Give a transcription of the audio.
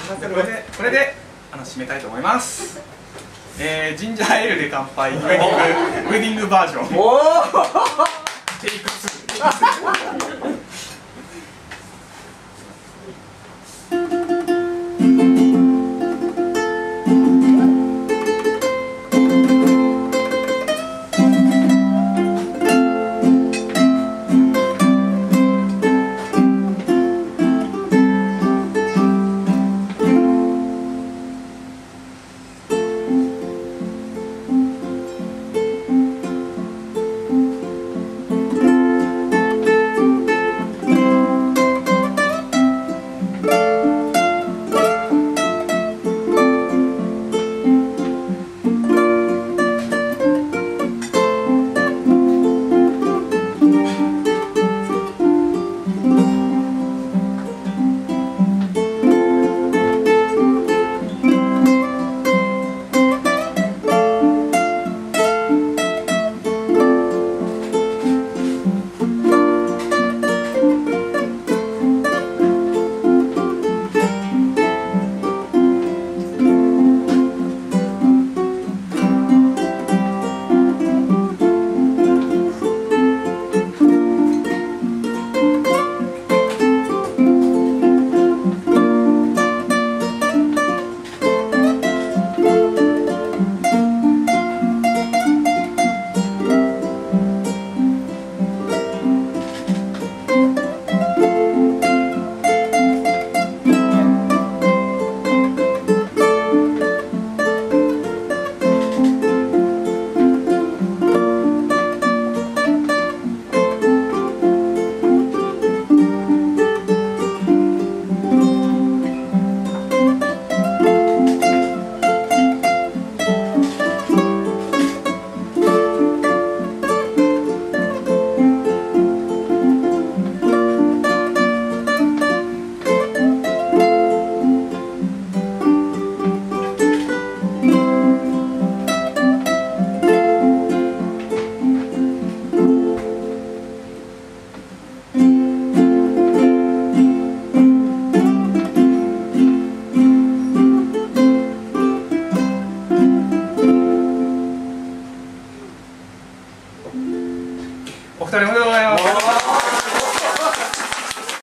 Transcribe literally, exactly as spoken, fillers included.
これでこれであの締めたいと思います。えー、ジンジャーエールで乾杯、ウェディングウェディングバージョン。おお。テイクツー。テイクツー。